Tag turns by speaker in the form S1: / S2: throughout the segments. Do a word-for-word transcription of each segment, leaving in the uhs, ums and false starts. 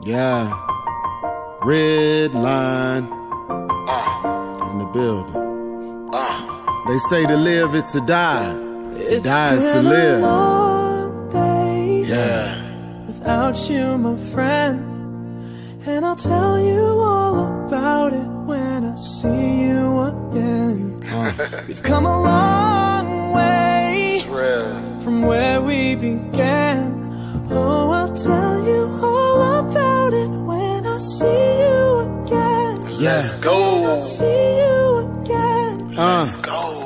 S1: Yeah, red line uh, in the building. Uh, they say to live is to die, to die is to live.
S2: Long day
S1: yeah,
S2: without you, my friend, and I'll tell you all about it when I see you again.
S1: uh.
S2: We've come a long way from where we began. Oh, I'll tell you all about it when I see you again.
S1: Let's
S2: When I
S1: go.
S2: see you again.
S1: Uh.
S3: Let's go.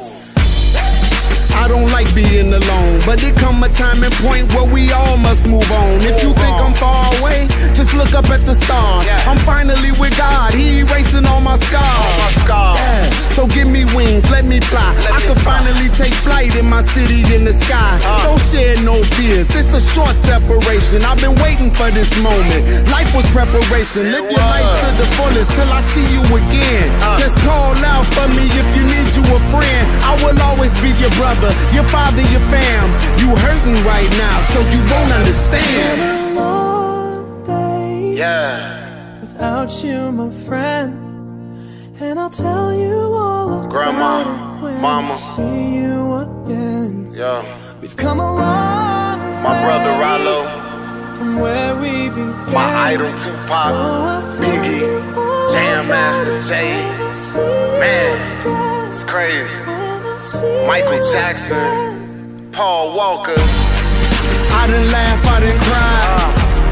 S1: I don't like being alone, but there come a time and point where we all must move on. If you think I'm far away, just look up at the stars.
S3: Yeah.
S1: I'm finally with God, He erasing all my scars.
S3: All my scars.
S1: Yeah. So give me wings, let me fly.
S3: Let
S1: I
S3: me
S1: can
S3: fly.
S1: finally take flight in my city in the sky.
S3: Uh.
S1: Don't shed no tears, this a short separation. I've been waiting for this moment. Life was preparation.
S3: It
S1: Live your life to
S3: was.
S1: the fullest till I see you again.
S3: Uh.
S1: Just call out for me if you need you a friend. I will always be your brother, your father, your fam. You hurting right now, so you won't understand.
S2: Been a long day
S3: Yeah.
S2: without you, my friend, and I'll tell you all about
S3: Grandma,
S2: it when
S3: mama.
S2: I see you again.
S3: Yeah.
S2: We've come a long
S3: My
S2: way
S3: brother Rollo,
S2: from where we began.
S3: my idol Tupac,
S2: Oh, I'll tell
S3: Biggie,
S2: you all
S3: Jam Master
S2: about
S3: Jay.
S2: it when I see you
S3: Man,
S2: again.
S3: it's crazy.
S2: When I see
S3: Michael
S2: you
S3: Jackson,
S2: again.
S3: Paul Walker.
S1: I done laugh, I done cry.
S3: Uh,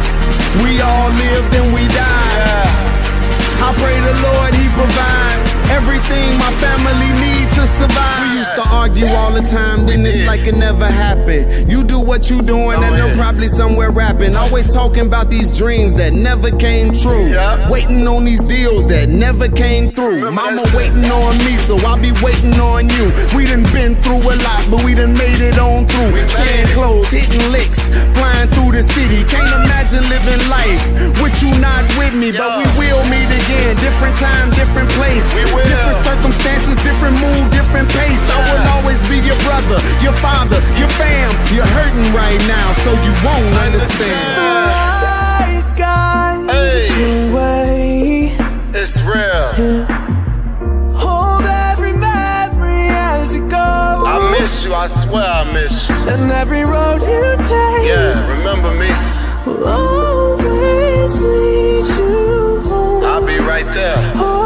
S1: We all lived and we died.
S3: yeah.
S1: I pray the Lord He provide everything my family needs to survive. We used to argue all the time, then it's like it never happened. You do what you doing and I'm
S3: yeah.
S1: probably somewhere rapping. Always talking about these dreams that never came true.
S3: Yeah.
S1: Waiting on these deals that never came through.
S3: Remember
S1: Mama
S3: that shit.
S1: waiting on me, so I'll be waiting on you. We done been through a lot, but we done made it on through.
S3: We made
S1: Sharing
S3: it.
S1: clothes, hitting licks, flying through the city. Can't imagine living life with you not with me, but we will meet again. Different time, different place.
S3: We will.
S1: Different circumstances, different mood, different pace. I will
S3: Yeah.
S1: always be your brother, your father, your fam. You're hurting right now, so you won't understand.
S2: Right guide
S3: Hey.
S2: your way.
S3: It's real.
S2: Hold every memory as you go.
S3: I miss you, I swear I miss you.
S2: And every road you take
S3: Yeah, remember me.
S2: will always lead you home.
S3: I'll be right there.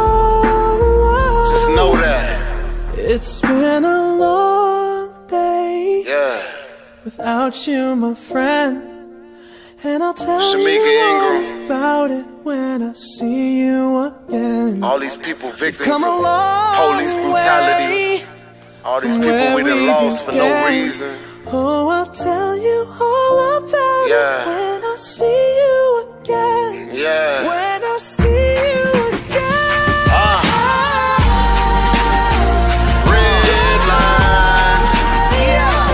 S2: Oh,
S3: Just know that.
S2: it's been a long day
S3: Yeah.
S2: without you, my friend, and I'll tell
S3: Shamika
S2: you all
S3: Ingram.
S2: about it when I see you again.
S3: All these people victims
S2: Come a
S3: of
S2: long
S3: police brutality.
S2: way
S3: All these
S2: from
S3: people we
S2: where
S3: done
S2: we
S3: lost for no
S2: began.
S3: reason.
S2: Oh, I'll tell you all about
S3: Yeah.
S2: it when I see you again.
S3: Yeah.
S2: When I see you again.
S3: Ah. Red line.
S2: Yeah.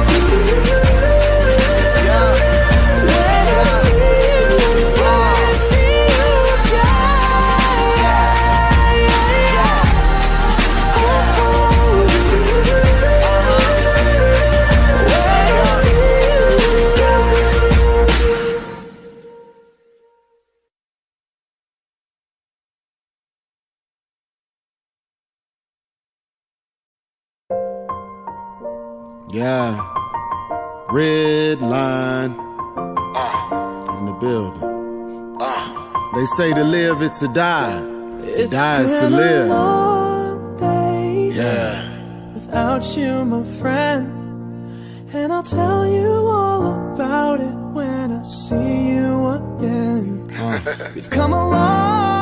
S2: When I see you, when I see you
S1: Yeah, red line
S3: Uh,
S1: in the building.
S3: uh,
S1: They say to live is to die, to
S2: It's
S1: die is to
S2: been a
S1: live.
S2: long day
S3: yeah.
S2: without you, my friend, and I'll tell you all about it when I see you again.
S1: Uh.
S2: We've come a long